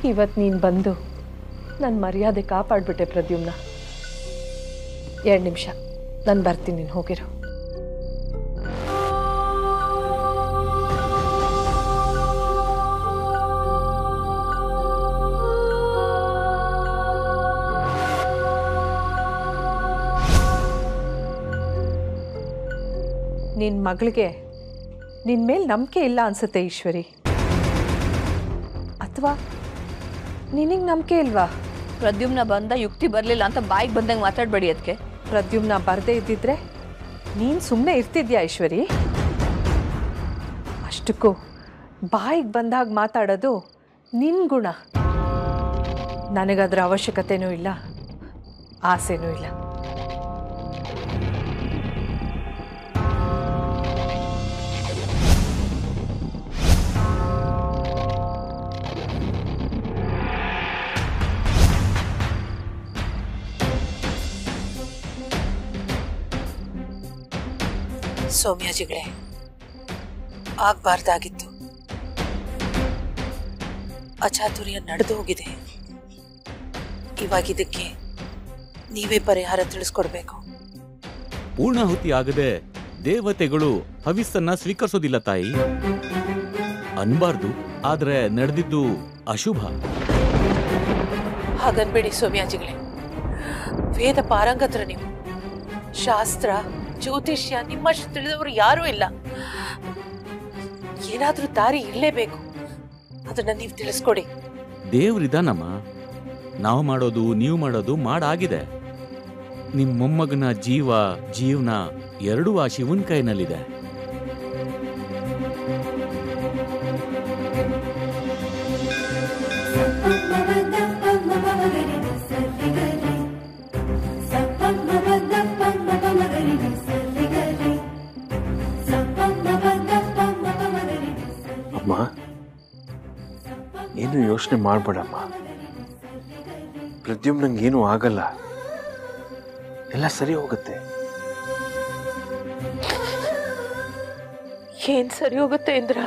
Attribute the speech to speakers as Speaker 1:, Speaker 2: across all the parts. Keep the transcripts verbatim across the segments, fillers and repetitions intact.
Speaker 1: ಇವತ್ತು ನೀನು ಬಂದು ನನ್ನ ಮರ್ಯಾದೆ ಕಾಪಾಡ್ಬಿಟ್ಟೆ ಪ್ರದ್ಯುಮ್ನ. ಎರಡು ನಿಮಿಷ ನಾನು ಬರ್ತೀನಿ, ನೀನು ಹೋಗಿರೋ. ನಿನ್ನ ಮಗಳಿಗೆ ನಿನ್ನ ಮೇಲೆ ನಂಬಿಕೆ ಇಲ್ಲ ಅನ್ಸುತ್ತೆ ಈಶ್ವರಿ. ಅಥವಾ ನಿನಗೆ ನಂಬಿಕೆ ಇಲ್ವಾ?
Speaker 2: ಪ್ರದ್ಯುಮ್ನ ಬಂದ ಯುಕ್ತಿ ಬರಲಿಲ್ಲ ಅಂತ ಬಾಯಿಗೆ ಬಂದಂಗೆ ಮಾತಾಡಬೇಡಿ. ಅದಕ್ಕೆ
Speaker 1: ಪ್ರದ್ಯುಮ್ನ ಬರದೇ ಇದ್ದಿದ್ರೆ ನೀನು ಸುಮ್ಮನೆ ಇರ್ತಿದ್ಯಾ ಈಶ್ವರಿ? ಅಷ್ಟಕ್ಕೂ ಬಾಯಿಗೆ ಬಂದಾಗ ಮಾತಾಡೋದು ನಿನ್ನ ಗುಣ. ನನಗದರ ಅವಶ್ಯಕತೆನೂ ಇಲ್ಲ, ಆಸೆನೂ ಇಲ್ಲ. ಸೌಮ್ಯಾಜಿಗಳೇ, ಆಗ್ಬಾರ್ದಾಗಿತ್ತು. ಅಚಾತುರ್ಯ ನಡೆದು ಹೋಗಿದೆ. ಇವಾಗ ಇದಕ್ಕೆ ನೀವೇ ಪರಿಹಾರ ತಿಳಿಸ್ಕೊಡ್ಬೇಕು.
Speaker 3: ಪೂರ್ಣಾಹುತಿ ಆಗದೆ ದೇವತೆಗಳು ಹವಿಸ್ಸನ್ನ ಸ್ವೀಕರಿಸೋದಿಲ್ಲ ತಾಯಿ. ಅನ್ಬಾರ್ದು, ಆದ್ರೆ ನಡೆದಿದ್ದು ಅಶುಭ.
Speaker 1: ಹಾಗನ್ಬೇಡಿ ಸೌಮ್ಯಾಜಿಗಳೇ. ವೇದ ಪಾರಂಗತ್ರ ನೀವು. ಶಾಸ್ತ್ರ ಜ್ಯೋತಿಷ್ಯ ನಿಮ್ಮಷ್ಟು ತಿಳಿದವರು ಯಾರೂ ಇಲ್ಲ. ಏನಾದ್ರೂ ದಾರಿ ಇರಲೇಬೇಕು. ಅದನ್ನ ನೀವು ತಿಳಿಸ್ಕೊಡಿ.
Speaker 3: ದೇವ್ರಿದಾನಮ್ಮ. ನಾವು ಮಾಡೋದು ನೀವು ಮಾಡೋದು ಮಾಡಾಗಿದೆ. ನಿಮ್ ಮೊಮ್ಮಗನ ಜೀವ ಜೀವನ ಎರಡೂ ಆ ಶಿವನ್ ಕೈನಲ್ಲಿದೆ.
Speaker 4: ಅಮ್ಮ, ಏನು ಯೋಚನೆ ಮಾಡ್ಬೇಡಮ್ಮ. ಪ್ರದ್ಯುಮ್ನಂಗೇನು ಆಗಲ್ಲ, ಎಲ್ಲ ಸರಿ ಹೋಗುತ್ತೆ.
Speaker 1: ಏನ್ ಸರಿ ಹೋಗುತ್ತೆ ಇಂದ್ರ?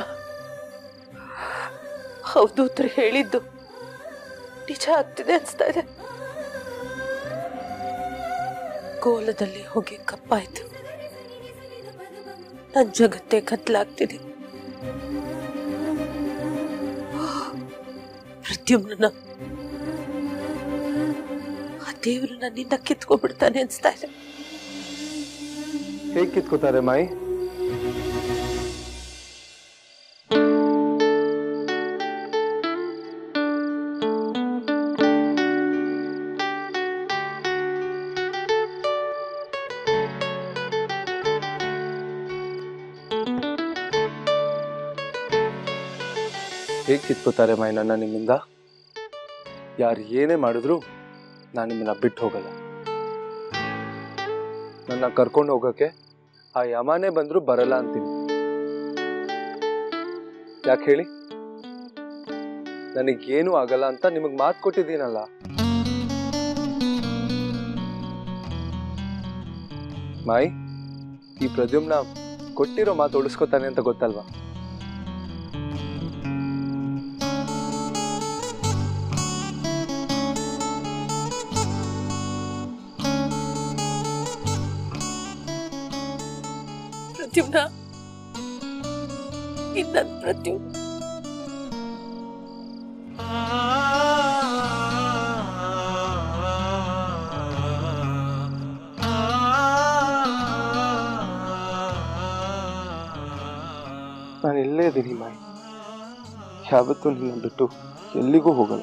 Speaker 1: ಹೌದೂತ್ರ ಹೇಳಿದ್ದು ನಿಜ ಆಗ್ತಿದೆ ಅನ್ಸ್ತಾ ಇದೆ. ಗೋಲದಲ್ಲಿ ಹೋಗಿ ಕಪ್ಪಾಯ್ತು. ನನ್ ಜಗತ್ತೇ ಕತ್ಲಾಗ್ತಿದೆ. ಪ್ರದ್ಯುಮ್ನ ಆ ದೇವರು ನನ್ನಿಂದ ಕಿತ್ಕೊಂಡ್ಬಿಡ್ತಾನೆ ಅನ್ಸ್ತಾ ಇದೆ.
Speaker 4: ಹೇಗೆ ಕಿತ್ಕೋತಾರೆ ಮಾಯಿ? ಹೇಗೆ ಕಿತ್ಕೋತಾರೆ ಮಾಯಿ ನನ್ನ ನಿಮ್ಮಿಂದ? ಯಾರು ಏನೇ ಮಾಡಿದ್ರು ನಾನು ನಿಮ್ಮನ್ನ ಬಿಟ್ಟು ಹೋಗಲ್ಲ. ನನ್ನ ಕರ್ಕೊಂಡು ಹೋಗಕ್ಕೆ ಆ ಯಮನೇ ಬಂದ್ರು ಬರಲ್ಲ ಅಂತೀನಿ. ಯಾಕೆ ಹೇಳಿ? ನನಗೇನು ಆಗಲ್ಲ ಅಂತ ನಿಮಗ್ ಮಾತು ಕೊಟ್ಟಿದ್ದೀನಲ್ಲ. ಮಾಯಿ, ಈ ಪ್ರದ್ಯುಮ್ನ ಕೊಟ್ಟಿರೋ ಮಾತು ಉಳಿಸ್ಕೊತಾನೆ ಅಂತ ಗೊತ್ತಲ್ವಾ?
Speaker 1: ಪ್ರದ್ಯುಮ್ನ, ಇನ್ನೊಂದು ಪ್ರದ್ಯುಮ್ನ.
Speaker 4: ನಾನು ಇಲ್ಲೇ ಇದ್ದೀನಿ ಮಾಯಿ. ಯಾವತ್ತೂ ನಿನ್ನ ಬಿಟ್ಟು ಎಲ್ಲಿಗೂ ಹೋಗಲ್ಲ.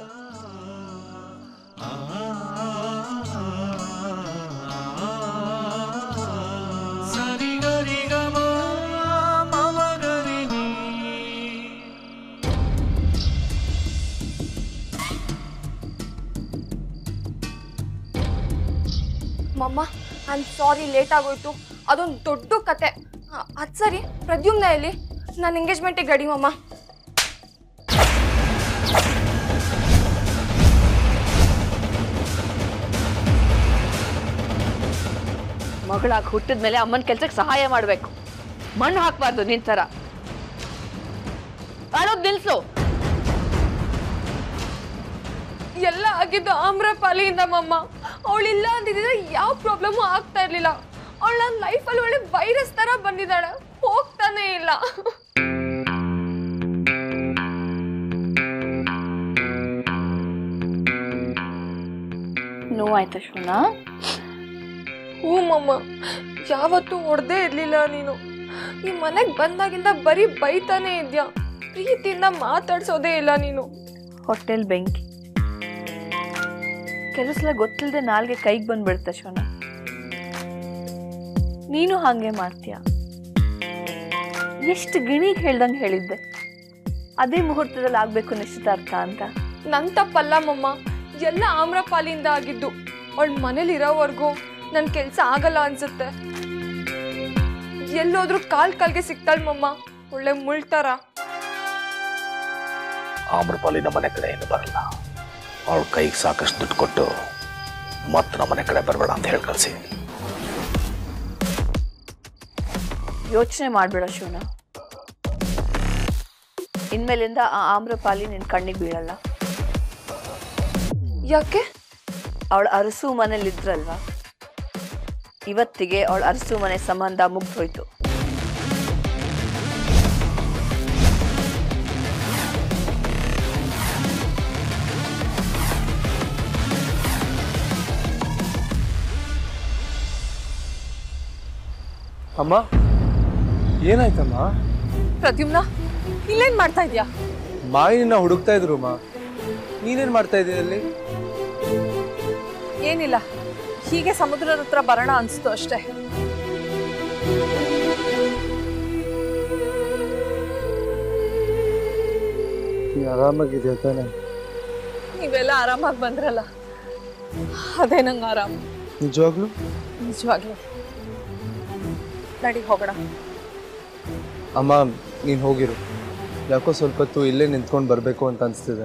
Speaker 5: ಮಮ್ಮ, ಐ ಆಮ್ ಸಾರಿ, ಲೇಟ್ ಆಗೋಯ್ತು. ಅದೊಂದು ದೊಡ್ಡ ಕತೆ. ಅದು ಸರಿ, ಪ್ರದ್ಯುಮ್ನ ಎಲ್ಲಿ? ನಾನು ಎಂಗೇಜ್ಮೆಂಟಿಗೆ ರೆಡಿ ಮಮ್ಮ.
Speaker 2: ಮಗಳಾಗಿ ಹುಟ್ಟಿದ ಮೇಲೆ ಅಮ್ಮನ ಕೆಲ್ಸಕ್ಕೆ ಸಹಾಯ ಮಾಡಬೇಕು, ಮಣ್ಣು ಹಾಕಬಾರ್ದು. ನಿನ್ ಥರ ಅಳೋದು ನಿಲ್ಸು.
Speaker 5: ಆಗಿದ್ದು ಆಮ್ರಪಾಲಿಯಿಂದ ಮಮ್ಮ. ಅವಳಿಲ್ಲ ಅಂದಿದ್ರೆ ಯಾವ ಪ್ರಾಬ್ಲಮ್ಮು ಆಗ್ತಾ ಇರ್ಲಿಲ್ಲ. ಅವಳು ನನ್ನ ಲೈಫಲ್ಲಿ ಒಳ್ಳೆ ವೈರಸ್ ತರ ಬಂದಿದ್ದಾಳೆ, ಹೋಗ್ತಾನೆ ಇಲ್ಲ.
Speaker 2: ನೋವಾಯ್ತಾ ಶೋನಾ?
Speaker 5: ಹ್ಞೂ ಮಮ್ಮ, ಯಾವತ್ತೂ ಹೊಡೆದೇ ಇರ್ಲಿಲ್ಲ ನೀನು. ಈ ಮನೆಗೆ ಬಂದಾಗಿಂದ ಬರೀ ಬೈತಾನೆ ಇದ್ಯಾ, ಪ್ರೀತಿಯಿಂದ ಮಾತಾಡ್ಸೋದೇ ಇಲ್ಲ ನೀನು.
Speaker 2: ಹೊಟ್ಟೆಲ್ ಬೆಂಕಿ ಕೆಲವು ಸಲ ಗೊತ್ತಿಲ್ಲದೆ ನಾಲ್ಗೆ ಕೈಗೆ ಬಂದ್ಬಿಡುತ್ತೆ ಶೋನಾ. ನೀನು ಹಾಗೆ ಮಾಡ್ತೀಯ. ಎಷ್ಟು ಗಿಣಿಗೆ ಹೇಳ್ದಂಗೆ ಹೇಳಿದ್ದೆ ಅದೇ ಮುಹೂರ್ತದಲ್ಲಿ ಆಗ್ಬೇಕು ನಿಶ್ಚಿತಾರ್ಥ ಅಂತ.
Speaker 5: ನನ್ ತಪ್ಪಲ್ಲ ಮಮ್ಮ, ಎಲ್ಲ ಆಮ್ರಪಾಲಿಯಿಂದ ಆಗಿದ್ದು. ಅವಳ ಮನೇಲಿ ಇರೋವರೆಗೂ ನನ್ನ ಕೆಲಸ ಆಗಲ್ಲ ಅನ್ಸುತ್ತೆ. ಎಲ್ಲೋದ್ರೂ ಕಾಲ್ ಕಾಲ್ಗೆ ಸಿಗ್ತಾಳ ಮಮ್ಮ, ಒಳ್ಳೆ ಮುಳ್ತಾರ.
Speaker 6: ಆಮ್ರಪಾಲಿ ನಮ್ಮನೆ ಕಡೆ ಏನು ಬರಲ್ಲ. ಅವಳ ಕೈಗೆ ಸಾಕಷ್ಟು ದುಡ್ಡು ಕೊಟ್ಟು ಮತ್ತೆ ನಮ್ಮನೆ ಕಡೆ ಬರಬೇಡ ಅಂತ ಹೇಳಿ ಕಳಿಸಿ.
Speaker 2: ಯೋಚನೆ ಮಾಡ್ಬೇಡ ಶಿವನ. ಇನ್ಮೇಲಿಂದ ಆ ಆಮ್ರಪಾಲಿ ನಿನ್ ಕಣ್ಣಿಗೆ ಬೀಳಲ್ಲ.
Speaker 5: ಯಾಕೆ?
Speaker 2: ಅವಳ ಅರಸು ಮನೇಲಿ ಇದ್ರಲ್ವಾ, ಇವತ್ತಿಗೆ ಅವಳ ಅರಸು ಮನೆ ಸಂಬಂಧ ಮುಗ್ದೋಯ್ತು.
Speaker 4: ಅಮ್ಮ, ಏನಾಯ್ತಮ್ಮ?
Speaker 1: ಪ್ರದ್ಯುಮ್ನ, ಇಲ್ಲೇನ್ ಮಾಡ್ತಾ ಇದ್ಯಾ?
Speaker 4: ಮಾಯಿನ ಹುಡುಕ್ತಾ ಇದ್ರು ಅಮ್ಮ. ನೀನೇನ್ ಮಾಡ್ತಾ ಇದೀಯ ಅಲ್ಲಿ?
Speaker 1: ಏನಿಲ್ಲ, ಹೀಗೆ ಸಮುದ್ರದ ಹತ್ರ ಬರೋಣ ಅನ್ಸ್ತು ಅಷ್ಟೇ.
Speaker 4: ಆರಾಮಾಗಿದೆಯಾ ತಾನೆ?
Speaker 1: ನೀವೆಲ್ಲ ಆರಾಮಾಗಿ ಬಂದ್ರಲ್ಲ, ಅದೇ ನಂಗೆ ಆರಾಮ.
Speaker 4: ನಿಜವಾಗ್ಲು?
Speaker 1: ನಿಜವಾಗ್ಲು. ನಡಿ ಹೋಗೋಣ.
Speaker 4: ಅಮ್ಮ, ನೀನು ಹೋಗಿರು. ಯಾಕೋ ಸ್ವಲ್ಪ ಹೊತ್ತು ಇಲ್ಲೇ ನಿಂತ್ಕೊಂಡು ಬರಬೇಕು ಅಂತ ಅನಿಸ್ತಿದೆ.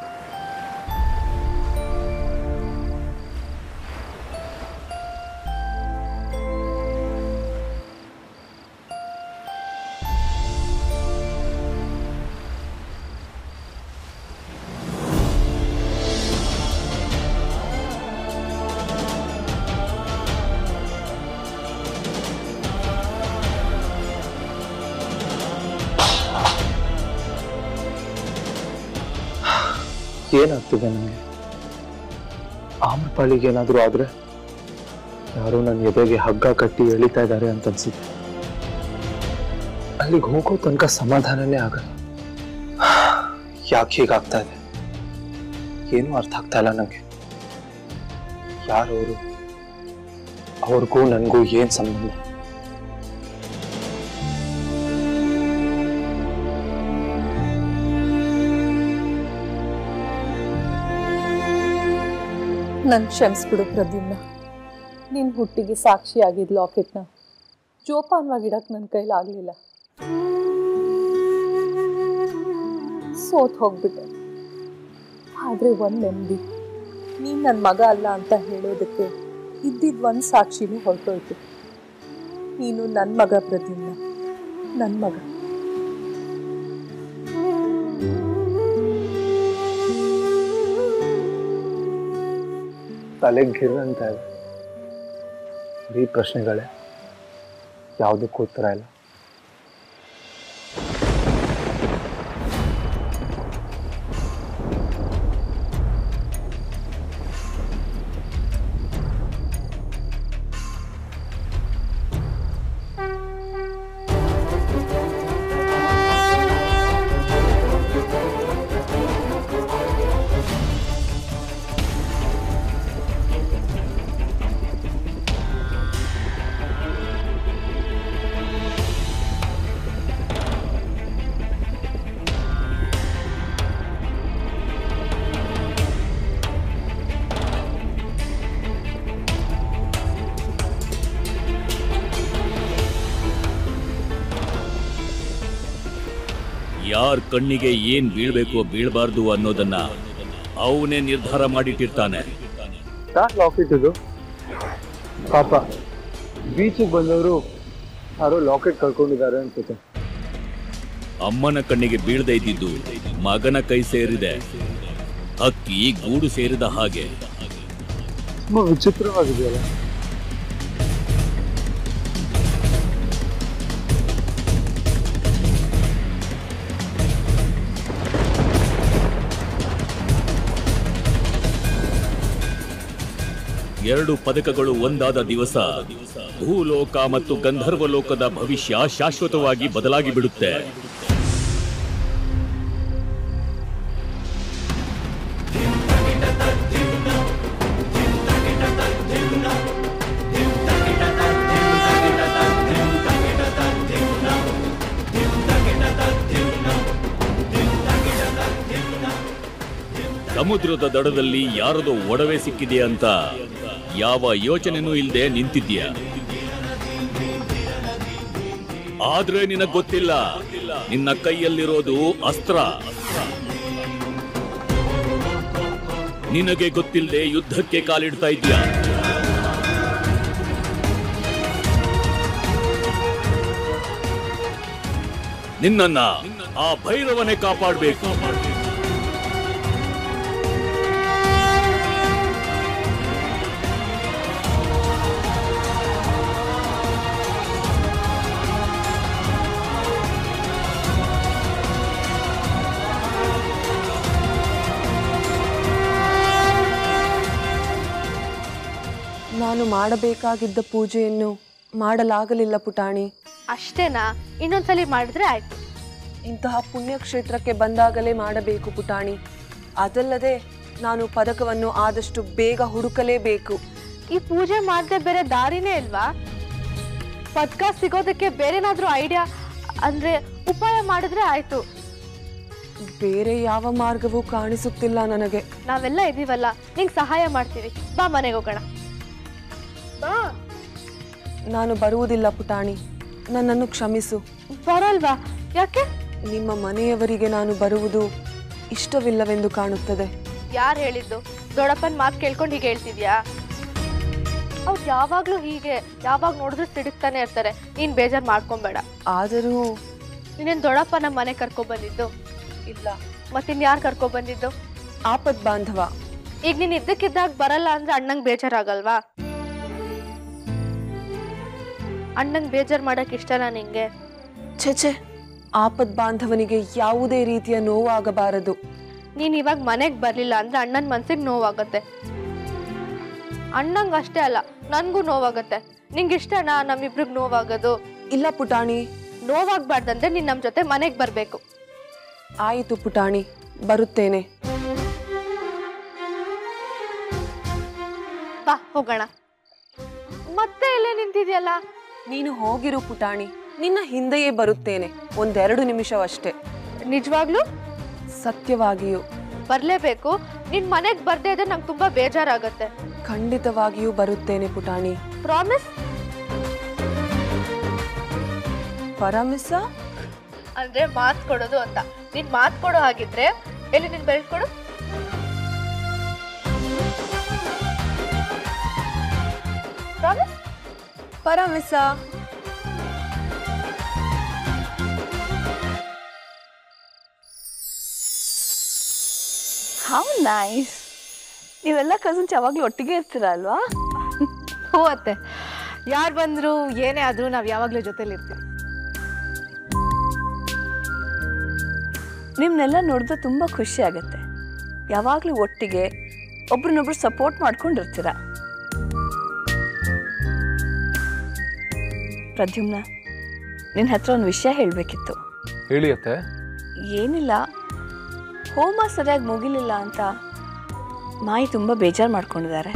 Speaker 4: ಏನಾಗ್ತಿದೆ ನನಗೆ? ಆಮ್ರಪಾಳಿಗೆ ಏನಾದರೂ ಆದ್ರೆ ಯಾರೋ ನನ್ನ ಎದೆಗೆ ಹಗ್ಗ ಕಟ್ಟಿ ಎಳಿತಾ ಇದ್ದಾರೆ ಅಂತ ಅನ್ಸುತ್ತೆ. ಅಲ್ಲಿಗೆ ಹೋಗೋ ತನಕ ಸಮಾಧಾನನೇ ಆಗಲ್ಲ. ಯಾಕೆ ಹೀಗಾಗ್ತಾ ಇದೆ ಏನೂ ಅರ್ಥ ಆಗ್ತಾ ಇಲ್ಲ ನನಗೆ. ಯಾರವರು? ಅವ್ರಿಗೂ ನನಗೂ ಏನ್ ಸಂಬಂಧ?
Speaker 1: ನನ್ ಕ್ಷಮಿಸ್ಬಿಡು ಪ್ರದ್ಯುಮ್ನ. ನಿನ್ ಹುಟ್ಟಿಗೆ ಸಾಕ್ಷಿಯಾಗಿದ್ ಲಾಕೆಟ್ನ ಜೋಪಾನವಾಗಿಡಕ್ ನನ್ನ ಕೈಲಾಗ್ಲಿಲ್ಲ. ಸೋತ್ ಹೋಗ್ಬಿಟ್ಟೆ. ಆದ್ರೆ ಒಂದ್ ನೆಮ್ಮದಿ, ನೀನ್ ನನ್ನ ಮಗ ಅಲ್ಲ ಅಂತ ಹೇಳೋದಕ್ಕೆ ಇದ್ದಿದ್ ಒಂದ್ ಸಾಕ್ಷಿನೂ ಹೊರಟೋಯ್ತು. ನೀನು ನನ್ನ ಮಗ ಪ್ರದ್ಯುಮ್ನ, ನನ್ನ ಮಗ.
Speaker 4: ತಲೆಗೆ ಗಿರ್ ಅಂತ ಇದೆ. ಬರೀ ಪ್ರಶ್ನೆಗಳೇ, ಯಾವುದಕ್ಕೂ ಉತ್ತರ ಇಲ್ಲ.
Speaker 3: ಯಾರ ಕಣ್ಣಿಗೆ ಏನ್ ಬೀಳ್ಬೇಕು ಬೀಳ್ಬಾರ್ದು ಅನ್ನೋದನ್ನ ಅವನೇ ನಿರ್ಧಾರ ಮಾಡಿಟ್ಟಿರ್ತಾನೆ.
Speaker 4: ಲಾಕೆಟ್ ಇದು ಪಾಪ, ಬೀಚಿಗೆ ಬಂದವರು ಯಾರೋ ಲಾಕೆಟ್ ಕಳ್ಕೊಂಡಿದ್ದಾರೆ ಅನ್ಸುತ್ತೆ.
Speaker 3: ಅಮ್ಮನ ಕಣ್ಣಿಗೆ ಬೀಳದೆ ಇದ್ದಿದ್ದು ಮಗನ ಕೈ ಸೇರಿದೆ. ಹಕ್ಕಿ ಗೂಡು ಸೇರಿದ ಹಾಗೆ.
Speaker 4: ತುಂಬಾ ವಿಚಿತ್ರವಾಗಿದೆಯಲ್ಲ.
Speaker 3: ಎರಡು ಪದಕಗಳು ಒಂದಾದ ದಿವಸ ಭೂಲೋಕ ಮತ್ತು ಗಂಧರ್ವ ಲೋಕದ ಭವಿಷ್ಯ ಶಾಶ್ವತವಾಗಿ ಬದಲಾಗಿ ಬಿಡುತ್ತೆ. ಸಮುದ್ರದ ದಡದಲ್ಲಿ ಯಾರದೋ ಒಡವೆ ಸಿಕ್ಕಿದೆ ಅಂತ ಯಾವ ಯೋಚನೆನೂ ಇಲ್ಲದೆ ನಿಂತಿದ್ಯಾ. ಆದ್ರೆ ನಿನಗ್ ಗೊತ್ತಿಲ್ಲ, ನಿನ್ನ ಕೈಯಲ್ಲಿರೋದು ಅಸ್ತ್ರ. ನಿನಗೆ ಗೊತ್ತಿಲ್ಲದೆ ಯುದ್ಧಕ್ಕೆ ಕಾಲಿಡ್ತಾ ಇದ್ಯಾ. ನಿನ್ನನ್ನ ಆ ಭೈರವನೇ ಕಾಪಾಡಬೇಕು.
Speaker 5: ನಾನು ಮಾಡಬೇಕಾಗಿದ್ದ ಪೂಜೆಯನ್ನು ಮಾಡಲಾಗಲಿಲ್ಲ ಪುಟಾಣಿ.
Speaker 7: ಅಷ್ಟೇನಾ? ಇನ್ನೊಂದ್ಸಲಿ ಮಾಡಿದ್ರೆ ಆಯ್ತು.
Speaker 5: ಇಂತಹ ಪುಣ್ಯಕ್ಷೇತ್ರಕ್ಕೆ ಬಂದಾಗಲೇ ಮಾಡಬೇಕು ಪುಟಾಣಿ. ಅದಲ್ಲದೆ ನಾನು ಪದಕವನ್ನು ಆದಷ್ಟು ಬೇಗ ಹುಡುಕಲೇಬೇಕು.
Speaker 7: ಈ ಪೂಜೆ ಮಾಡದೆ ಬೇರೆ ದಾರಿನೇ ಇಲ್ವಾ? ಪದಕ ಸಿಗೋದಕ್ಕೆ ಬೇರೆನಾದ್ರೂ ಐಡಿಯಾ ಅಂದ್ರೆ ಉಪಾಯ ಮಾಡಿದ್ರೆ ಆಯ್ತು.
Speaker 5: ಬೇರೆ ಯಾವ ಮಾರ್ಗವೂ ಕಾಣಿಸುತ್ತಿಲ್ಲ ನನಗೆ.
Speaker 7: ನಾವೆಲ್ಲ ಇದೀವಲ್ಲ, ನಿಂಗೆ ಸಹಾಯ ಮಾಡ್ತೀವಿ. ಬಾ ಮನೆಗೆ ಹೋಗೋಣ. ಬಾ.
Speaker 5: ನಾನು ಬರುವುದಿಲ್ಲ ಪುಟಾಣಿ, ನನ್ನನ್ನು ಕ್ಷಮಿಸು.
Speaker 7: ಬರಲ್ವಾ? ಯಾಕೆ?
Speaker 5: ನಿಮ್ಮ ಮನೆಯವರಿಗೆ ನಾನು ಬರುವುದು ಇಷ್ಟವಿಲ್ಲವೆಂದು ಕಾಣುತ್ತದೆ.
Speaker 7: ಯಾರು ಹೇಳಿದ್ದು? ದೊಡ್ಡಪ್ಪನ ಮಾತು ಕೇಳ್ಕೊಂಡು ಹೀಗೆ ಹೇಳ್ತಿದ್ಯಾ? ಅವ್ರು ಯಾವಾಗ್ಲೂ ಹೀಗೆ, ಯಾವಾಗ ನೋಡಿದ್ರು ಸಿಡುಕ್ತಾನೆ ಇರ್ತಾರೆ. ನೀನ್ ಬೇಜಾರು ಮಾಡ್ಕೊಂಬೇಡ.
Speaker 5: ಆದರೂ
Speaker 7: ನೀನೇನ್ ದೊಡ್ಡಪ್ಪ ನಮ್ಮ ಮನೆ ಕರ್ಕೊಂಡ್ ಬಂದಿದ್ದು?
Speaker 5: ಇಲ್ಲ.
Speaker 7: ಮತ್ತಿನ್ ಯಾರು ಕರ್ಕೊಂಡ್ ಬಂದಿದ್ದು?
Speaker 5: ಆಪದ್ ಬಾಂಧವ.
Speaker 7: ಈಗ ನೀನ್ ಇದ್ದಕ್ಕಿದ್ದಾಗ ಬರಲ್ಲ ಅಂದ್ರೆ ಅಣ್ಣಂಗ್ ಬೇಜಾರಾಗಲ್ವಾ? ಅಣ್ಣಂಗ್ ಬೇಜಾರ್ ಮಾಡಕ್ ಇಷ್ಟನಾ ನಿಂಗೆ?
Speaker 5: ಛೆ, ಆಪದ್ ಬಾಂಧವನಿಗೆ ಯಾವುದೇ ರೀತಿಯ ನೋವಾಗಬಾರದು.
Speaker 7: ನೀನ್ ಇವಾಗ ಮನೆಗ್ ಬರ್ಲಿಲ್ಲ ಅಂದ್ರೆ ಅಣ್ಣನ್ ಮನ್ಸಿಗೆ ನೋವಾಗತ್ತೆ. ಅಣ್ಣಂಗ್ ಅಷ್ಟೇ ಅಲ್ಲ, ನನ್ಗೂ ನೋವಾಗತ್ತೆ. ನಿಂಗೆ ಇಷ್ಟನಾ ನಮ್ಮಿಬ್ರಿಗ್ ನೋವಾಗೋದು?
Speaker 5: ಇಲ್ಲ ಪುಟಾಣಿ.
Speaker 7: ನೋವಾಗ್ಬಾರ್ದಂದ್ರೆ ನೀನ್ ನಮ್ ಜೊತೆ ಮನೆಗ್ ಬರ್ಬೇಕು.
Speaker 5: ಆಯಿತು ಪುಟಾಣಿ, ಬರುತ್ತೇನೆ.
Speaker 7: ಬಾ ಹೋಗೋಣ. ಮತ್ತೆ ಇಲ್ಲೇ ನಿಂತಿದ್ಯಲ್ಲ?
Speaker 5: ನೀನು ಹೋಗಿರು ಪುಟಾಣಿ, ನಿನ್ನ ಹಿಂದೆಯೇ ಬರುತ್ತೇನೆ. ಒಂದೆರಡು ನಿಮಿಷವಷ್ಟೇ.
Speaker 7: ನಿಜವಾಗ್ಲೂ?
Speaker 5: ಸತ್ಯವಾಗಿಯೂ.
Speaker 7: ಬರ್ಲೇಬೇಕು. ನಿನ್ ಮನೆಗ್ ಬರ್ದೇ ಇದ್ರೆ ನಂಗೆ ತುಂಬಾ ಬೇಜಾರಾಗತ್ತೆ.
Speaker 5: ಖಂಡಿತವಾಗಿಯೂ ಬರುತ್ತೇನೆ ಪುಟಾಣಿ.
Speaker 7: ಪ್ರಾಮಿಸ್?
Speaker 5: ಪರಮಿಸ
Speaker 7: ಅಂದ್ರೆ ಮಾತ್ ಕೊಡೋದು ಅಂತ. ನೀನ್ ಮಾತ್ ಕೊಡೋ ಹಾಗಿದ್ರೆ ಎಲ್ಲಿ ನಿನ್ ಬೆಲ್ಟ್ ಕೊಡು. ಪ್ರಾಮಿಸ್?
Speaker 5: ಪರಮಿಸ.
Speaker 2: How nice. ನೀವೆಲ್ಲ ಕಸಿನ್ಸ್ ಯಾವಾಗಲೂ ಒಟ್ಟಿಗೆ ಇರ್ತೀರಾ ಅಲ್ವಾ?
Speaker 8: ಹೋ ಅತ್ತೆ, ಯಾರು ಬಂದ್ರು ಏನೇ ಆದ್ರೂ ನಾವು ಯಾವಾಗಲೂ ಜೊತೆಲಿ ಇರ್ತೀವಿ.
Speaker 2: ನಿಮ್ಮನ್ನೆಲ್ಲ ನೋಡಿದ್ರೆ ತುಂಬ ಖುಷಿ ಆಗುತ್ತೆ. ಯಾವಾಗಲೂ ಒಟ್ಟಿಗೆ ಒಬ್ರನ್ನೊಬ್ರು ಸಪೋರ್ಟ್ ಮಾಡ್ಕೊಂಡಿರ್ತೀರ. ಪ್ರದ್ಯುಮ್ನ, ನಿನ್ನ ಹತ್ರ ಒಂದು ವಿಷಯ ಹೇಳಬೇಕಿತ್ತು.
Speaker 4: ಹೇಳಿ ಅತ್ತೆ.
Speaker 2: ಏನಿಲ್ಲ, ಹೋಮ ಸರಿಯಾಗಿ ಮುಗಿಲಿಲ್ಲ ಅಂತ ಮಾಯಿ ತುಂಬ ಬೇಜಾರು ಮಾಡ್ಕೊಂಡಿದ್ದಾರೆ.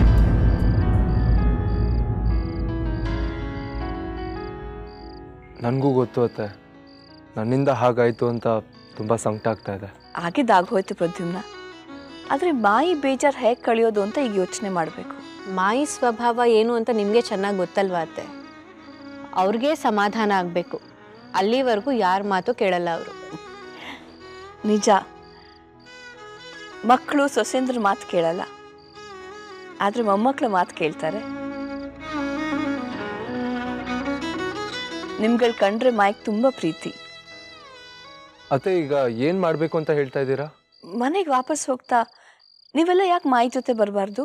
Speaker 4: ನನಗೂ ಗೊತ್ತು ಅತ್ತೆ, ನನ್ನಿಂದ ಹಾಗಾಯಿತು ಅಂತ ತುಂಬ ಸಂಕಟ ಆಗ್ತಾ ಇದೆ.
Speaker 2: ಆಗಿದ್ದಾಗೋಯ್ತು ಪ್ರದ್ಯುಮ್ನ, ಆದರೆ ಮಾಯಿ ಬೇಜಾರು ಹೇಗೆ ಕಳೆಯೋದು ಅಂತ ಈಗ ಯೋಚನೆ ಮಾಡಬೇಕು.
Speaker 8: ಮಾಯಿ ಸ್ವಭಾವ ಏನು ಅಂತ ನಿಮಗೆ ಚೆನ್ನಾಗಿ ಗೊತ್ತಲ್ವಾ ಅತ್ತೆ? ಅವ್ರಿಗೆ ಸಮಾಧಾನ ಆಗಬೇಕು. ಅಲ್ಲಿವರೆಗೂ ಯಾರ ಮಾತು ಕೇಳಲ್ಲ ಅವರು.
Speaker 2: ನಿಜ, ಮಕ್ಕಳು ಸೊಸೆಂದ್ರ ಮಾತು ಕೇಳಲ್ಲ, ಆದರೆ ಮೊಮ್ಮಕ್ಕಳ ಮಾತು ಕೇಳ್ತಾರೆ. ನಿಮ್ಗಳು ಕಂಡ್ರೆ ಮಾಯಿಗೆ ತುಂಬ ಪ್ರೀತಿ.
Speaker 4: ಅತ್ತೆ, ಈಗ ಏನು ಮಾಡಬೇಕು ಅಂತ ಹೇಳ್ತಾ ಇದ್ದೀರಾ?
Speaker 2: ಮನೆಗೆ ವಾಪಸ್ ಹೋಗ್ತಾ ನೀವೆಲ್ಲ ಯಾಕೆ ಮಾಯಿ ಜೊತೆ ಬರಬಾರ್ದು?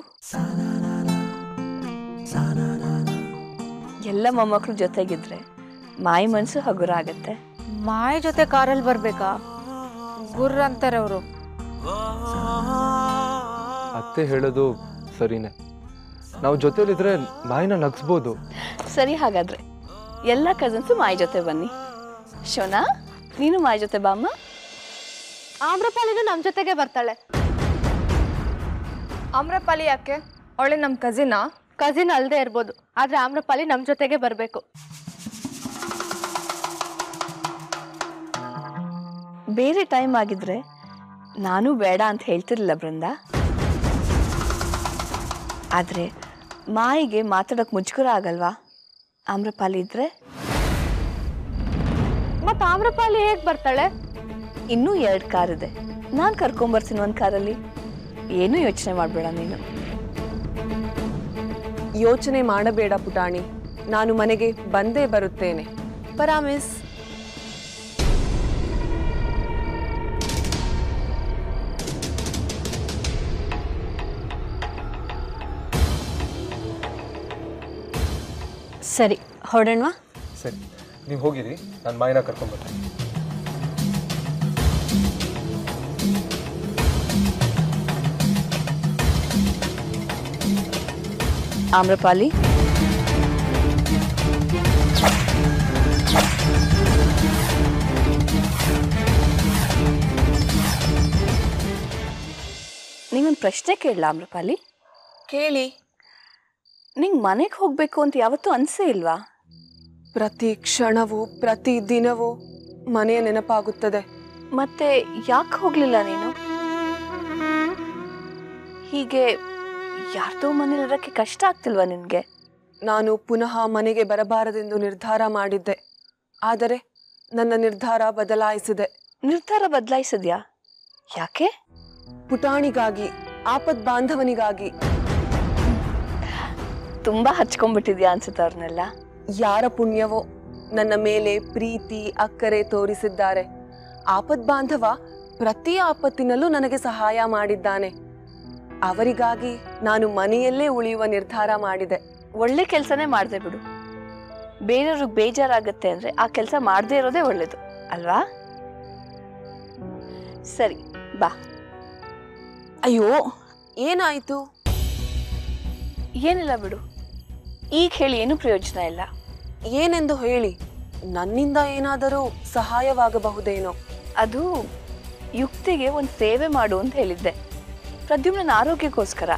Speaker 2: ಎಲ್ಲ ಮೊಮ್ಮಕ್ಕಳು ಜೊತೆಗಿದ್ರೆ ಮಾಯಿ ಮನಸ್ಸು ಹಗುರ ಆಗತ್ತೆ.
Speaker 5: ಮಾಯಿ ಜೊತೆ ಕಾರಲ್ಲಿ ಬರ್ಬೇಕಾ? ಗುರ್ರ ಅಂತಾರೆ ಅವರು.
Speaker 4: ಅತ್ತೆ ಹೇಳೋದು ಸರಿನೇ. ನಾವು ಜೊತೆಲಿದ್ರೆ ಮಾಯಿನ ನಗ್ಸ್ಬೋದು.
Speaker 2: ಸರಿ, ಹಾಗಾದ್ರೆ ಎಲ್ಲ ಕಸಿನ್ಸು ಮಾಯಿ ಜೊತೆ ಬನ್ನಿ. ಶೋನಾ, ನೀನು ಮಾಯಿ ಜೊತೆ ಬಾಮ್ಮ.
Speaker 7: ಆಮ್ರಪಾಲಿನೂ ನಮ್ಮ ಜೊತೆಗೆ ಬರ್ತಾಳೆ.
Speaker 5: ಆಮ್ರಪಾಲಿ ಯಾಕೆ? ಅವಳೆ ನಮ್ಮ ಕಸಿನಾ?
Speaker 7: ಕಸಿನ್ ಅಲ್ಲದೆ ಇರ್ಬೋದು, ಆದ್ರೆ ಆಮ್ರಪಾಲಿ ನಮ್ಮ ಜೊತೆಗೆ ಬರಬೇಕು.
Speaker 2: ಬೇರೆ ಟೈಮ್ ಆಗಿದ್ರೆ ನಾನು ಬೇಡ ಅಂತ ಹೇಳ್ತಿರ್ಲಿಲ್ಲ ಬೃಂದ. ಆದ್ರೆ ಮಾಯಿಗೆ ಮಾತಾಡೋಕೆ ಮುಜುಗರ ಆಗಲ್ವಾ ಆಮ್ರಪಾಲಿ ಇದ್ರೆ?
Speaker 7: ಮತ್ತ ಆಮ್ರಪಾಲಿ ಹೇಗ್ ಬರ್ತಾಳೆ?
Speaker 2: ಇನ್ನೂ ಎರಡು ಕಾರ್ ಇದೆ, ನಾನು ಕರ್ಕೊಂಬರ್ತೀನಿ ಒಂದು ಕಾರಲ್ಲಿ. ಏನೂ ಯೋಚನೆ ಮಾಡಬೇಡ ನೀನು.
Speaker 1: ಯೋಚನೆ ಮಾಡಬೇಡ ಪುಟಾಣಿ, ನಾನು ಮನೆಗೆ ಬಂದೇ ಬರುತ್ತೇನೆ. ಪರಾಮಿಸ್.
Speaker 8: ಸರಿ, ಹೊರಡೋಣವಾ?
Speaker 4: ಸರಿ, ನೀವು ಹೋಗಿರಿ, ನಾನು ಮಾಯಿನ ಕರ್ಕೊಂಡ್ಬರ್ತೀನಿ.
Speaker 2: ಆಮ್ರಪಾಲಿ, ನಿಂಗೊಂದು ಪ್ರಶ್ನೆ ಕೇಳಲ್ಲ ಆಮ್ರಪಾಲಿ?
Speaker 1: ಕೇಳಿ.
Speaker 2: ನಿಂಗೆ ಮನೆಗೆ ಹೋಗ್ಬೇಕು ಅಂತ ಯಾವತ್ತೂ ಅನ್ಸೇ ಇಲ್ವಾ?
Speaker 1: ಪ್ರತಿ ಕ್ಷಣವೂ ಪ್ರತಿ ದಿನವೂ ಮನೆಯ ನೆನಪಾಗುತ್ತದೆ.
Speaker 2: ಮತ್ತೆ ಯಾಕೆ ಹೋಗ್ಲಿಲ್ಲ ನೀನು? ಹೀಗೆ ಯಾರ್ದೋ ಮನೇಲಿರೋಕ್ಕೆ ಕಷ್ಟ ಆಗ್ತಿಲ್ವಾ ನಿನಗೆ?
Speaker 1: ನಾನು ಪುನಃ ಮನೆಗೆ ಬರಬಾರದೆಂದು ನಿರ್ಧಾರ ಮಾಡಿದ್ದೆ, ಆದರೆ ನನ್ನ ನಿರ್ಧಾರ ಬದಲಾಯಿಸಿದೆ.
Speaker 2: ನಿರ್ಧಾರ ಬದಲಾಯಿಸಿದ್ಯಾ? ಯಾಕೆ?
Speaker 1: ಪುಟಾಣಿಗಾಗಿ, ಆಪತ್ ಬಾಂಧವನಿಗಾಗಿ.
Speaker 2: ತುಂಬಾ ಹಚ್ಕೊಂಡ್ಬಿಟ್ಟಿದ್ಯಾ ಅನ್ಸುತ್ತೆ ಅವ್ರನ್ನೆಲ್ಲ.
Speaker 1: ಯಾರ ಪುಣ್ಯವೋ ನನ್ನ ಮೇಲೆ ಪ್ರೀತಿ ಅಕ್ಕರೆ ತೋರಿಸಿದ್ದಾರೆ. ಆಪತ್ ಬಾಂಧವ ಪ್ರತಿ ಆಪತ್ತಿನಲ್ಲೂ ನನಗೆ ಸಹಾಯ ಮಾಡಿದ್ದಾನೆ. ಅವರಿಗಾಗಿ ನಾನು ಮನೆಯಲ್ಲೇ ಉಳಿಯುವ ನಿರ್ಧಾರ ಮಾಡಿದೆ.
Speaker 2: ಒಳ್ಳೆ ಕೆಲಸನೇ ಮಾಡದೆ ಬಿಡು. ಬೇರೆಯವ್ರಿಗೆ ಬೇಜಾರಾಗತ್ತೆ ಅಂದ್ರೆ ಆ ಕೆಲಸ ಮಾಡದೇ ಇರೋದೇ ಒಳ್ಳೇದು ಅಲ್ವಾ? ಸರಿ ಬಾ.
Speaker 1: ಅಯ್ಯೋ, ಏನಾಯ್ತು?
Speaker 2: ಏನಿಲ್ಲ ಬಿಡು, ಈಗ ಹೇಳಿ ಏನು ಪ್ರಯೋಜನ ಇಲ್ಲ.
Speaker 1: ಏನೆಂದು ಹೇಳಿ, ನನ್ನಿಂದ ಏನಾದರೂ ಸಹಾಯವಾಗಬಹುದೇನೋ.
Speaker 2: ಅದು ಯುಕ್ತಿಗೆ ಒಂದು ಸೇವೆ ಮಾಡು ಅಂತ ಹೇಳಿದ್ದೆ, ಪ್ರದ್ಯುಮ್ನ ಆರೋಗ್ಯಕ್ಕೋಸ್ಕರ.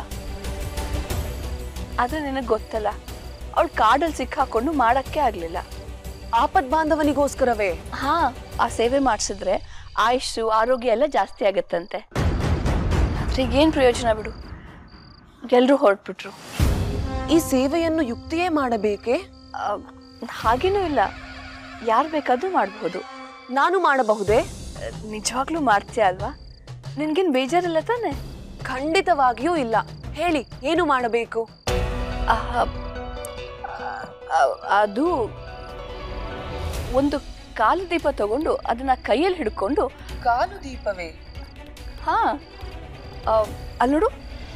Speaker 2: ಆದ್ರೆ ನಿನಗೆ ಗೊತ್ತಲ್ಲ, ಅವಳು ಕಾಡಲ್ಲಿ ಸಿಕ್ಕಾಕೊಂಡು ಮಾಡಕ್ಕೆ ಆಗ್ಲಿಲ್ಲ.
Speaker 1: ಆಪತ್ ಬಾಂಧವನಿಗೋಸ್ಕರವೇ?
Speaker 2: ಹಾ, ಆ ಸೇವೆ ಮಾಡಿಸಿದ್ರೆ ಆಯುಷು ಆರೋಗ್ಯ ಎಲ್ಲ ಜಾಸ್ತಿ ಆಗತ್ತಂತೆ. ಆದ್ರೆ ಈಗೇನು ಪ್ರಯೋಜನ ಬಿಡು, ಎಲ್ರೂ ಹೊರಟ್ಬಿಟ್ರು.
Speaker 1: ಈ ಸೇವೆಯನ್ನು ಯುಕ್ತಿಯೇ ಮಾಡಬೇಕೇ?
Speaker 2: ಹಾಗೇನೂ ಇಲ್ಲ, ಯಾರು ಬೇಕಾದ್ರೂ ಮಾಡಬಹುದು.
Speaker 1: ನಾನು ಮಾಡಬಹುದೇ?
Speaker 2: ನಿಜವಾಗ್ಲೂ ಮಾಡ್ತೀಯ ಅಲ್ವಾ? ನಿನ್ಗೇನು ಬೇಜಾರಿಲ್ಲ ತಾನೆ?
Speaker 1: ಖಂಡಿತವಾಗಿಯೂ ಇಲ್ಲ. ಹೇಳಿ, ಏನು ಮಾಡಬೇಕು?
Speaker 2: ಅದು ಒಂದು ಕಾಲು ದೀಪ ತಗೊಂಡು ಅದನ್ನ ಕೈಯಲ್ಲಿ ಹಿಡ್ಕೊಂಡು.
Speaker 1: ಕಾಲು ದೀಪವೇ?
Speaker 2: ಹಾ, ಅಲ್ಲಿ ನೋಡು,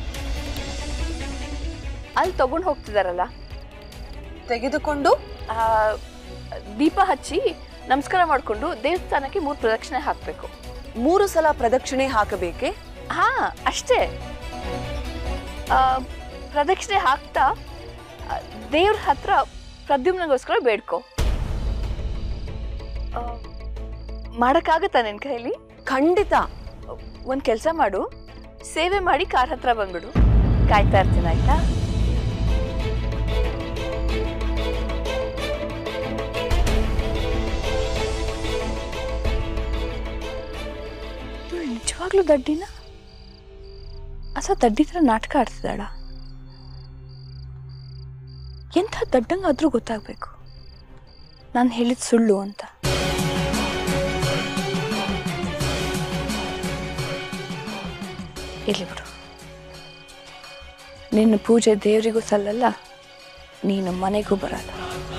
Speaker 2: ಅಲ್ಲಿ ತಗೊಂಡು ಹೋಗ್ತಿದಾರಲ್ಲ,
Speaker 1: ತೆಗೆದುಕೊಂಡು
Speaker 2: ದೀಪ ಹಚ್ಚಿ ನಮಸ್ಕಾರ ಮಾಡಿಕೊಂಡು ದೇವಸ್ಥಾನಕ್ಕೆ ಮೂರು ಪ್ರದಕ್ಷಿಣೆ ಹಾಕಬೇಕು.
Speaker 1: ಮೂರು ಸಲ ಪ್ರದಕ್ಷಿಣೆ ಹಾಕಬೇಕೆ?
Speaker 2: ಹಾ, ಅಷ್ಟೇ. ಪ್ರದಕ್ಷಿಣೆ ಹಾಕ್ತಾ ದೇವ್ರ ಹತ್ರ ಪ್ರದ್ಯುಮ್ನಗೋಸ್ಕರ ಬೇಡ್ಕೊ. ಮಾಡಕ್ಕಾಗತ್ತಾ ನಿನ್ ಕೈಲಿ?
Speaker 1: ಖಂಡಿತ.
Speaker 2: ಒಂದ್ ಕೆಲ್ಸ ಮಾಡು, ಸೇವೆ ಮಾಡಿ ಕಾರ್ ಹತ್ರ ಬಂದ್ಬಿಡು, ಕಾಯ್ತಾ ಇರ್ತೀನಿ, ಆಯ್ತಾ? ನಿಜವಾಗ್ಲೂ ದಡ್ಡಿನ ಅಥವಾ ದಡ್ಡಿ ತರ ನಾಟಕ ಆಡ್ತಿದ್ದಾಳ? ಎಂಥ ದಡ್ಡಂಗಾದ್ರೂ ಗೊತ್ತಾಗ್ಬೇಕು ನಾನು ಹೇಳಿದ ಸುಳ್ಳು ಅಂತ. ಇರ್ಲಿ ಬಿಡು, ನಿನ್ನ ಪೂಜೆ ದೇವರಿಗೂ ಸಲ್ಲಲ್ಲ, ನೀನು ಮನೆಗೂ ಬರಲ್ಲ.